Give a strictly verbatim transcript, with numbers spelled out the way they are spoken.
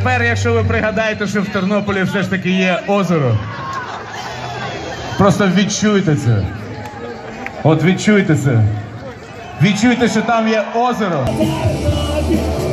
тепер, якщо ви пригадаєте, що в Тернополі все ж таки є озеро, просто відчуйте це. От відчуйте це. Відчуйте, що там є озеро.